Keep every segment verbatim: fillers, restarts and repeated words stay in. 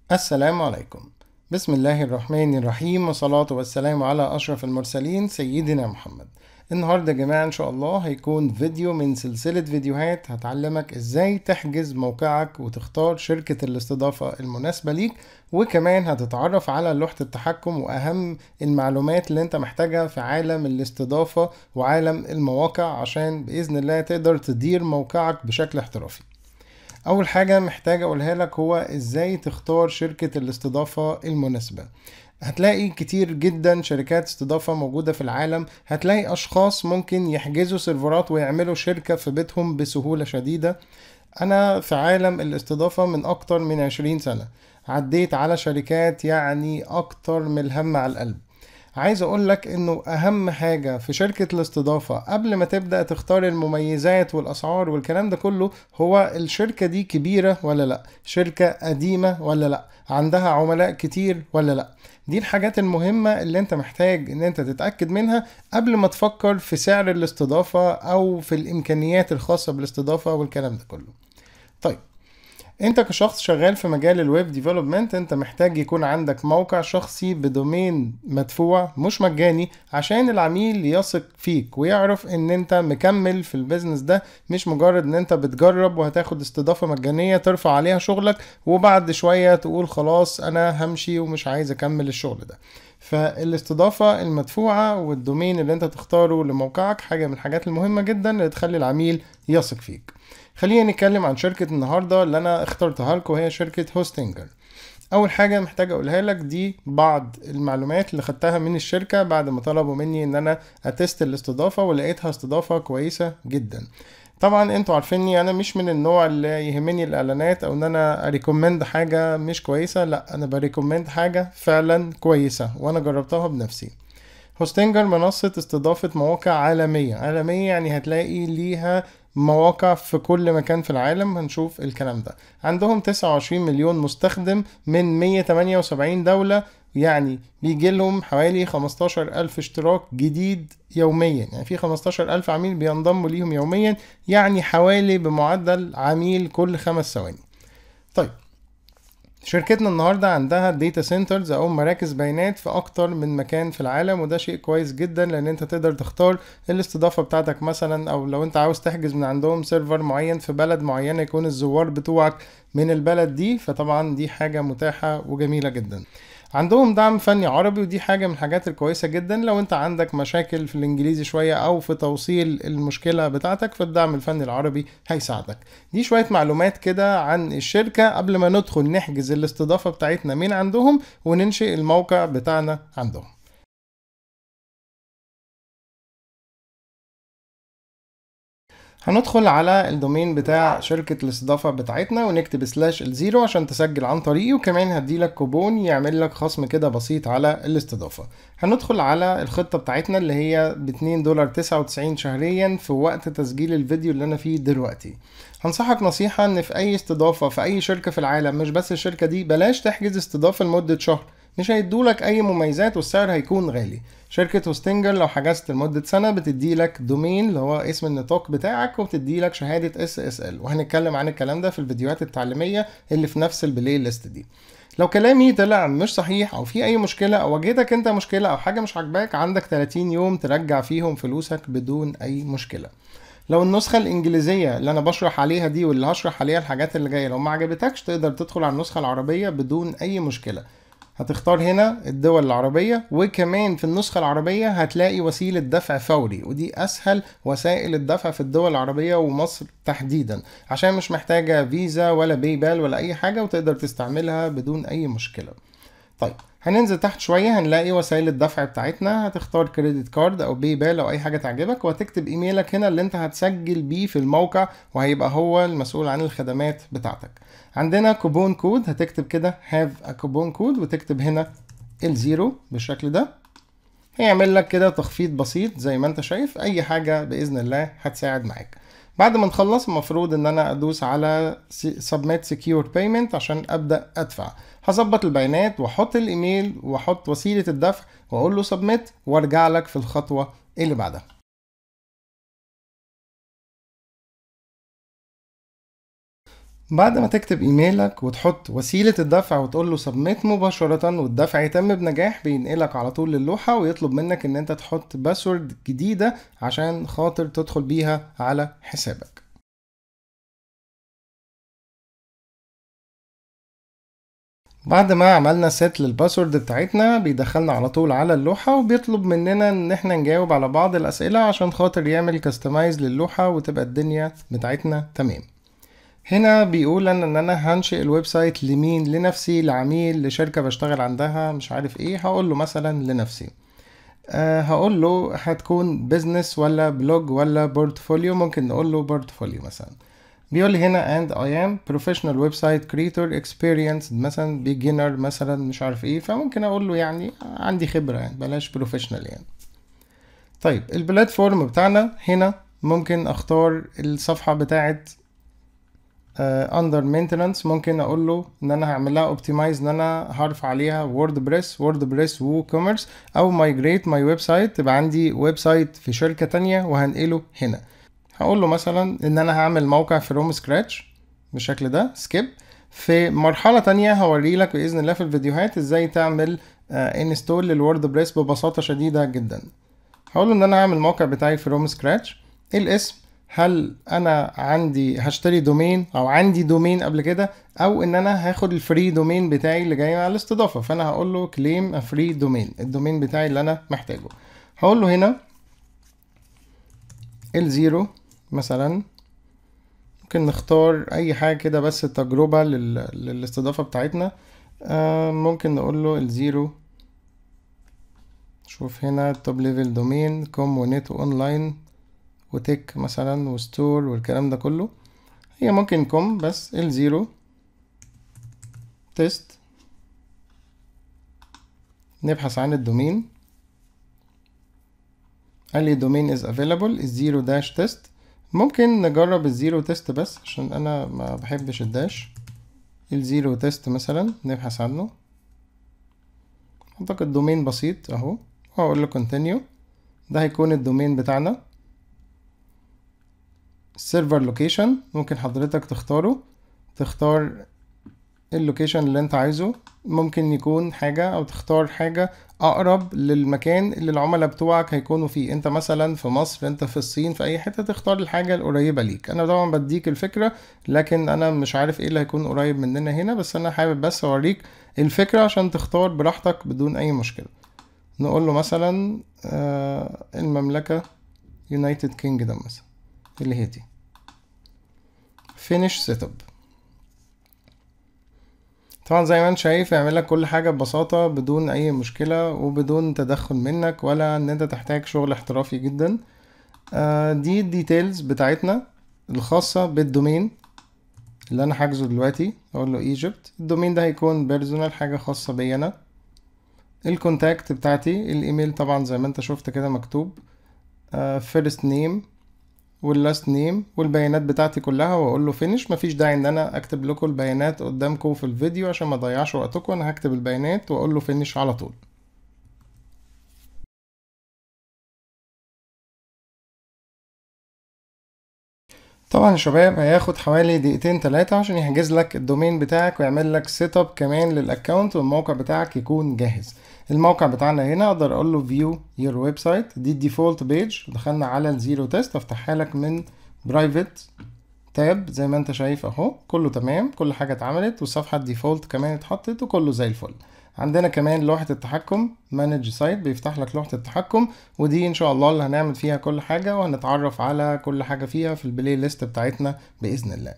السلام عليكم. بسم الله الرحمن الرحيم، والصلاة والسلام على أشرف المرسلين سيدنا محمد. النهاردة يا جماعة إن شاء الله هيكون فيديو من سلسلة فيديوهات هتعلمك إزاي تحجز موقعك وتختار شركة الاستضافة المناسبة ليك، وكمان هتتعرف على لوحة التحكم وأهم المعلومات اللي أنت محتاجها في عالم الاستضافة وعالم المواقع عشان بإذن الله تقدر تدير موقعك بشكل احترافي. اول حاجة محتاج اقولها لك هو ازاي تختار شركة الاستضافة المناسبة. هتلاقي كتير جدا شركات استضافة موجودة في العالم، هتلاقي اشخاص ممكن يحجزوا سيرفرات ويعملوا شركة في بيتهم بسهولة شديدة. انا في عالم الاستضافة من اكتر من عشرين سنة، عديت على شركات يعني اكتر من الهم على القلب. عايز اقولك انه اهم حاجة في شركة الاستضافة قبل ما تبدأ تختار المميزات والاسعار والكلام ده كله هو الشركة دي كبيرة ولا لا، شركة قديمة ولا لا، عندها عملاء كتير ولا لا. دي الحاجات المهمة اللي انت محتاج ان انت تتأكد منها قبل ما تفكر في سعر الاستضافة او في الامكانيات الخاصة بالاستضافة والكلام ده كله. طيب، انت كشخص شغال في مجال الويب ديفلوبمنت انت محتاج يكون عندك موقع شخصي بدومين مدفوع مش مجاني عشان العميل يثق فيك ويعرف ان انت مكمل في البيزنس ده، مش مجرد ان انت بتجرب وهتاخد استضافة مجانية ترفع عليها شغلك وبعد شوية تقول خلاص انا همشي ومش عايز اكمل الشغل ده. فالاستضافة المدفوعة والدومين اللي انت تختاره لموقعك حاجة من الحاجات المهمة جدا اللي تخلي العميل يثق فيك. خلينا نتكلم عن شركة النهاردة اللي انا اخترتها لكم، هي شركة هوستنجر. اول حاجة محتاج اقولها لك دي بعض المعلومات اللي خدتها من الشركة بعد ما طلبوا مني ان انا اتست الاستضافة ولقيتها استضافة كويسة جدا. طبعا انتوا عارفيني انا مش من النوع اللي يهمني الاعلانات او ان انا اريكومند حاجة مش كويسة، لا انا بريكومند حاجة فعلا كويسة وانا جربتها بنفسي. هوستنجر منصة استضافة مواقع عالمية، عالمية يعني هتلاقي ليها مواقع في كل مكان في العالم. هنشوف الكلام ده. عندهم تسعة وعشرين مليون مستخدم من مية وتمانية وسبعين دولة، يعني بيجي لهم حوالي خمستاشر ألف اشتراك جديد يوميا، يعني في خمستاشر ألف عميل بينضموا ليهم يوميا، يعني حوالي بمعدل عميل كل خمس ثواني. طيب، شركتنا النهاردة عندها داتا سنترز او مراكز بيانات في اكتر من مكان في العالم، وده شيء كويس جدا لان انت تقدر تختار الاستضافة بتاعتك مثلا، او لو انت عاوز تحجز من عندهم سيرفر معين في بلد معينة يكون الزوار بتوعك من البلد دي، فطبعا دي حاجة متاحة وجميلة جدا. عندهم دعم فني عربي ودي حاجة من الحاجات الكويسة جدا لو انت عندك مشاكل في الانجليزي شوية او في توصيل المشكلة بتاعتك، فالدعم الفني العربي هيساعدك. دي شوية معلومات كده عن الشركة قبل ما ندخل نحجز الاستضافة بتاعتنا من عندهم وننشئ الموقع بتاعنا عندهم. هندخل على الدومين بتاع شركة الاستضافة بتاعتنا ونكتب سلاش الزيرو عشان تسجل عن طريقي، وكمان هديلك كوبون يعمل لك خصم كده بسيط على الاستضافة. هندخل على الخطة بتاعتنا اللي هي ب اتنين دولار تسعة وتسعين شهريا في وقت تسجيل الفيديو اللي انا فيه دلوقتي. هنصحك نصيحة ان في اي استضافة في اي شركة في العالم مش بس الشركة دي بلاش تحجز استضافة لمدة شهر، مش هيدولك اي مميزات والسعر هيكون غالي. شركة هوستنجر لو حجزت لمدة سنة بتديلك دومين اللي هو اسم النطاق بتاعك وبتديلك شهادة اس اس ال، وهنتكلم عن الكلام ده في الفيديوهات التعليمية اللي في نفس البلاي ليست دي. لو كلامي طلع مش صحيح او في اي مشكلة او واجهتك انت مشكلة او حاجة مش عاجباك، عندك تلاتين يوم ترجع فيهم فلوسك بدون اي مشكلة. لو النسخة الإنجليزية اللي أنا بشرح عليها دي واللي هشرح عليها الحاجات اللي جاية لو ما عجبتكش تقدر تدخل على النسخة العربية بدون أي مشكلة. هتختار هنا الدول العربية، وكمان في النسخة العربية هتلاقي وسيلة دفع فوري، ودي أسهل وسائل الدفع في الدول العربية ومصر تحديدا عشان مش محتاجة فيزا ولا باي بال ولا أي حاجة وتقدر تستعملها بدون أي مشكلة. طيب، هننزل تحت شوية هنلاقي وسائل الدفع بتاعتنا، هتختار كريدت كارد او باي بال او اي حاجة تعجبك وهتكتب ايميلك هنا اللي انت هتسجل بيه في الموقع وهيبقى هو المسؤول عن الخدمات بتاعتك. عندنا كوبون كود، هتكتب كده have a كوبون كود وتكتب هنا الزيرو بالشكل ده، هيعمل لك كده تخفيض بسيط زي ما انت شايف. اي حاجة باذن الله هتساعد معاك. بعد ما نخلص المفروض ان انا ادوس على submit secure payment عشان ابدأ ادفع. هظبط البيانات واحط الايميل واحط وسيلة الدفع واقول له submit وارجع لك في الخطوة اللي بعدها. بعد ما تكتب ايميلك وتحط وسيلة الدفع وتقول له سبميت مباشرة والدفع يتم بنجاح، بينقلك على طول للوحة ويطلب منك ان انت تحط باسورد جديدة عشان خاطر تدخل بيها على حسابك. بعد ما عملنا سيت للباسورد بتاعتنا بيدخلنا على طول على اللوحة وبيطلب مننا ان احنا نجاوب على بعض الاسئلة عشان خاطر يعمل كاستمايز للوحة وتبقى الدنيا بتاعتنا تمام. هنا بيقول ان ان انا هنشئ الويب سايت لمين، لنفسي، لعميل، لشركة بشتغل عندها، مش عارف ايه. هقول له مثلا لنفسي. أه هقول له هتكون بيزنس ولا بلوج ولا بورتفوليو، ممكن نقول له بورتفوليو مثلا. بيقول لي هنا and I am professional website creator experienced مثلا beginner مثلا مش عارف ايه، فممكن اقول له يعني عندي خبرة، يعني بلاش professional يعني. طيب البلاتفورم بتاعنا هنا ممكن اختار الصفحة بتاعت اندر uh, مينتنانس، ممكن اقول له ان انا هعملها اوبتمايز، ان انا هرفع عليها ووردبريس ووردبريس ووكوميرس، او مايجريت ماي ويب سايت، تبقى عندي ويب سايت في شركة تانية وهنقله هنا. هقول له مثلا ان انا هعمل موقع فروم سكراتش بالشكل ده سكيب. في مرحلة تانية هوري لك بإذن الله في الفيديوهات ازاي تعمل انستول للوردبريس ببساطة شديدة جدا. هقول له ان انا هعمل موقع بتاعي فروم سكراتش. الاسم، هل انا عندي هشتري دومين او عندي دومين قبل كده، او ان انا هاخد الفري دومين بتاعي اللي جاي مع الاستضافة، فانا هقول له كليم ا فري دومين، الدومين بتاعي اللي انا محتاجه. هقول له هنا الزيرو مثلا، ممكن نختار اي حاجة كده بس التجربة لل... للاستضافة بتاعتنا. آه ممكن نقول له الزيرو. شوف هنا توب ليفل دومين كوم ونت اونلاين وتك مثلا وستور والكلام ده كله. هي ممكن كوم بس الزيرو تيست. نبحث عن الدومين، قال لي دومين از افيلابل الزيرو داش تيست. ممكن نجرب الزيرو تيست بس عشان انا ما بحبش الداش. الزيرو تيست مثلا نبحث عنه، اعتقد دومين بسيط اهو، واقول له كونتينيو. ده هيكون الدومين بتاعنا. السيرفر لوكيشن ممكن حضرتك تختاره، تختار اللوكيشن اللي انت عايزه، ممكن يكون حاجة او تختار حاجة اقرب للمكان اللي العملاء بتوعك هيكونوا فيه. انت مثلا في مصر، انت في الصين، في اي حتة تختار الحاجة القريبة ليك. انا طبعا بديك الفكرة لكن انا مش عارف ايه اللي هيكون قريب مننا هنا، بس انا حابب بس اوريك الفكرة عشان تختار براحتك بدون اي مشكلة. نقول له مثلا آه المملكة يونايتد كينجدم مثلا اللي هي دي. finish setup. طبعا زي ما انت شايف يعمل لك كل حاجة ببساطة بدون اي مشكلة وبدون تدخل منك ولا ان انت تحتاج شغل احترافي جدا. آه دي الديتيلز بتاعتنا الخاصة بالدومين اللي انا حاجزه دلوقتي. اقول له ايجيبت، الدومين ده هيكون بيرسونال، حاجة خاصة بي انا. الكونتاكت بتاعتي الايميل طبعا زي ما انت شفت كده مكتوب فيرست نيم واللاست نيم والبيانات بتاعتي كلها، واقول له فينيش. مفيش داعي ان انا اكتب لكم البيانات قدامكم في الفيديو عشان ما اضيعش وقتكم، انا هكتب البيانات واقول له فينيش على طول. طبعا يا شباب هياخد حوالي دقيقتين تلاتة عشان يحجز لك الدومين بتاعك ويعمل لك سيت اب كمان للاكونت والموقع بتاعك يكون جاهز. الموقع بتاعنا هنا اقدر اقول له فيو يور ويب سايت، دي الديفولت بيج. دخلنا على الزيرو تيست، افتحها لك من برايفت تاب زي ما انت شايف اهو، كله تمام، كل حاجة اتعملت والصفحة الديفولت كمان اتحطت وكله زي الفل. عندنا كمان لوحة التحكم مانج سايت، بيفتح لك لوحة التحكم، ودي ان شاء الله اللي هنعمل فيها كل حاجة وهنتعرف على كل حاجة فيها في البلاي ليست بتاعتنا بإذن الله.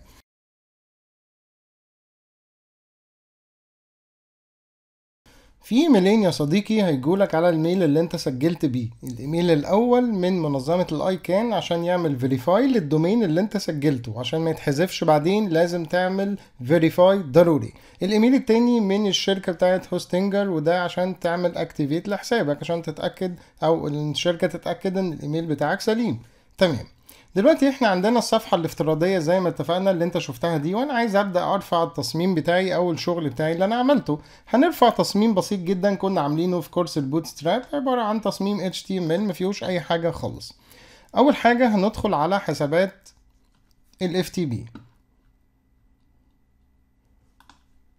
في ايميلين يا صديقي هيجولك على الميل اللي انت سجلت بيه. الايميل الاول من منظمة الايكان عشان يعمل فيريفاي للدومين اللي انت سجلته، عشان ما يتحذفش بعدين لازم تعمل فيريفاي ضروري. الايميل التاني من الشركة بتاعت هوستنجر، وده عشان تعمل اكتيفيت لحسابك عشان تتأكد او الشركة تتأكد ان الايميل بتاعك سليم. تمام. دلوقتي احنا عندنا الصفحة الافتراضية زي ما اتفقنا اللي انت شفتها دي، وانا عايز ابدأ ارفع التصميم بتاعي او الشغل بتاعي اللي انا عملته. هنرفع تصميم بسيط جدا كنا عاملينه في كورس البوتستراب، عبارة عن تصميم إتش تي إم إل مفيهوش اي حاجة خالص. اول حاجة هندخل على حسابات ال إف تي بي.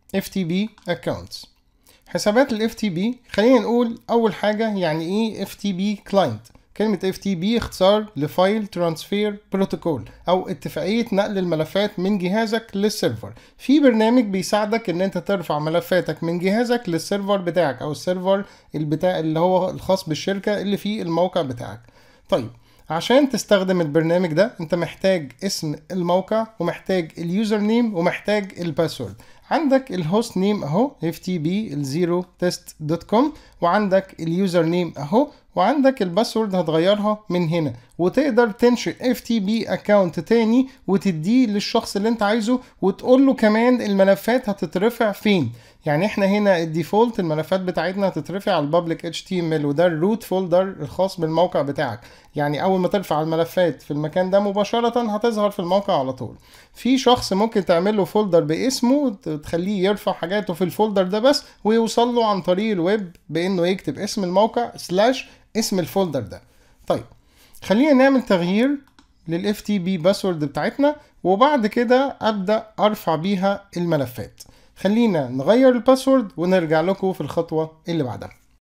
اف تي بي accounts. حسابات ال اف تي بي، خلينا نقول اول حاجه يعني ايه اف تي بي client. كلمة اف تي بي اختصار لفايل ترانسفير بروتوكول او اتفاقية نقل الملفات من جهازك للسيرفر. في برنامج بيساعدك ان انت ترفع ملفاتك من جهازك للسيرفر بتاعك او السيرفر البتاع اللي هو الخاص بالشركة اللي فيه الموقع بتاعك. طيب عشان تستخدم البرنامج ده انت محتاج اسم الموقع ومحتاج اليوزر نيم ومحتاج الباسورد. عندك الهوست نيم اهو اف تي بي زيرو تيست دوت كوم، وعندك اليوزر نيم اهو، وعندك الباسورد هتغيرها من هنا، وتقدر تنشئ اف تي بي اكونت تاني وتديه للشخص اللي انت عايزه، وتقول له كمان الملفات هتترفع فين. يعني احنا هنا الديفولت الملفات بتاعتنا هتترفع على البابليك اتش تي ام ال، وده الروت فولدر الخاص بالموقع بتاعك. يعني اول ما ترفع الملفات في المكان ده مباشرة هتظهر في الموقع على طول. في شخص ممكن تعمل له فولدر باسمه تخليه يرفع حاجاته في الفولدر ده بس، ويوصل له عن طريق الويب بانه يكتب اسم الموقع سلاش اسم الفولدر ده. طيب خلينا نعمل تغيير للاف تي بي باسورد بتاعتنا، وبعد كده ابدا ارفع بيها الملفات. خلينا نغير الباسورد ونرجع لكم في الخطوة اللي بعدها.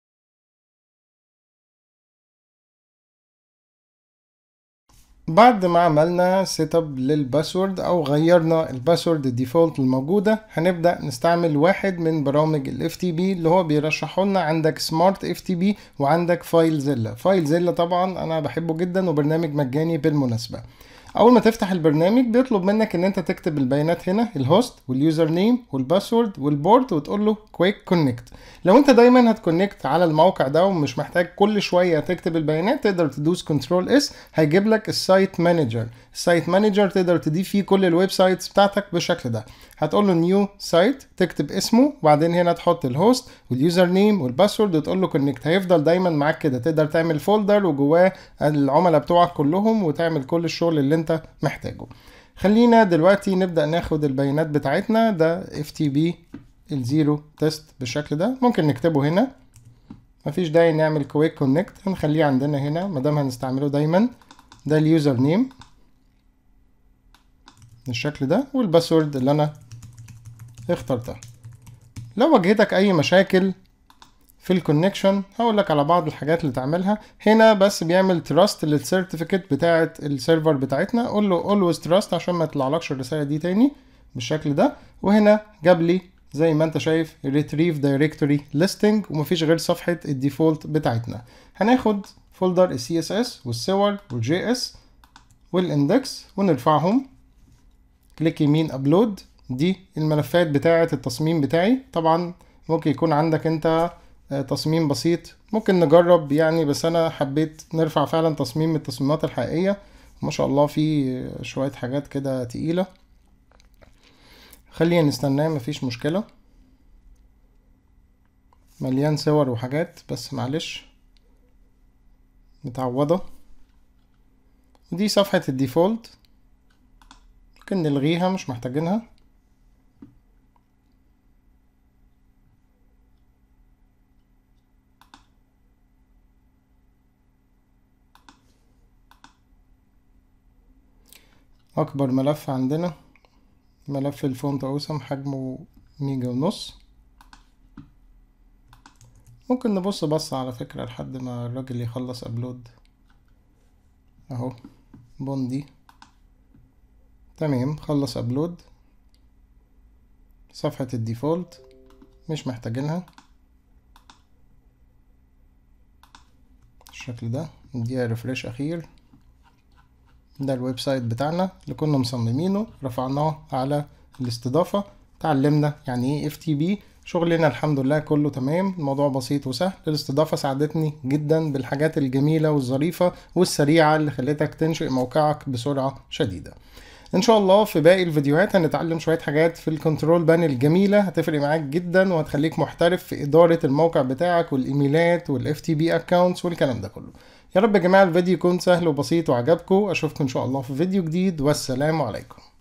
بعد ما عملنا سيت اب للباسورد او غيرنا الباسورد الديفولت الموجوده، هنبدا نستعمل واحد من برامج الاف تي بي اللي هو بيرشحوا لنا. عندك سمارت اف تي بي وعندك فايلزيلا. فايلزيلا طبعا انا بحبه جدا وبرنامج مجاني بالمناسبه. اول ما تفتح البرنامج بيطلب منك ان انت تكتب البيانات هنا، الهوست واليوزر نيم والباسورد والبورت، وتقول له كويك كونكت. لو انت دايما هتكونكت على الموقع ده ومش محتاج كل شويه تكتب البيانات، تقدر تدوس كنترول اس، هيجيب لك السايت مانجر. السايت مانجر تقدر تضيف فيه كل الويب سايتس بتاعتك بالشكل ده. هتقول له نيو سايت، تكتب اسمه، وبعدين هنا تحط الهوست واليوزر نيم والباسورد وتقول له كونكت. هيفضل دايما معاك كده، تقدر تعمل فولدر وجواه العملاء بتوعك كلهم وتعمل كل الشغل اللي انت محتاجه. خلينا دلوقتي نبدأ ناخد البيانات بتاعتنا. ده اف تي بي الزيرو تيست بالشكل ده، ممكن نكتبه هنا، مفيش داعي نعمل كويك كونكت، هنخليه عندنا هنا مادام هنستعمله دايما. ده اليوزر نيم بالشكل ده، والباسورد اللي انا اخترتها. لو واجهتك اي مشاكل في الكونكشن هقول لك على بعض الحاجات اللي تعملها. هنا بس بيعمل تراست للسيرتيفيكت بتاعه السيرفر بتاعتنا، قول له اولويز تراست عشان ما يطلعلكش الرساله دي تاني بالشكل ده. وهنا جاب لي زي ما انت شايف retrieve directory listing، ومفيش غير صفحه الديفولت بتاعتنا. هناخد فولدر السي اس اس والصور والجي اس والاندكس ونرفعهم. كليك يمين ابلود، دي الملفات بتاعه التصميم بتاعي. طبعا ممكن يكون عندك انت تصميم بسيط، ممكن نجرب يعني، بس انا حبيت نرفع فعلا تصميم من التصميمات الحقيقية. ما شاء الله في شوية حاجات كده تقيلة. خلينا نستناه، مفيش مشكلة. مليان صور وحاجات بس معلش متعوضة. ودي صفحة الديفولت، ممكن نلغيها مش محتاجينها. اكبر ملف عندنا ملف الفونت اوسم، حجمه ميجا ونص. ممكن نبص بص على فكرة لحد ما الراجل يخلص ابلود. اهو بوندي تمام، خلص ابلود. صفحة الديفولت مش محتاجينها بالشكل ده. نديها ريفريش اخير. ده الويب سايت بتاعنا اللي كنا مصممينه، رفعناه على الاستضافة، تعلمنا يعني ايه اف تي بي. شغلنا الحمد لله كله تمام، الموضوع بسيط وسهل. الاستضافة ساعدتني جدا بالحاجات الجميلة والظريفة والسريعة اللي خلتك تنشئ موقعك بسرعة شديدة. ان شاء الله في باقي الفيديوهات هنتعلم شوية حاجات في الكنترول بانل الجميلة، هتفرق معاك جدا وهتخليك محترف في ادارة الموقع بتاعك والايميلات والاف تي بي اكاونتس والكلام ده كله. يا رب يا جماعة الفيديو يكون سهل وبسيط وعجبكم. اشوفكم ان شاء الله في فيديو جديد، والسلام عليكم.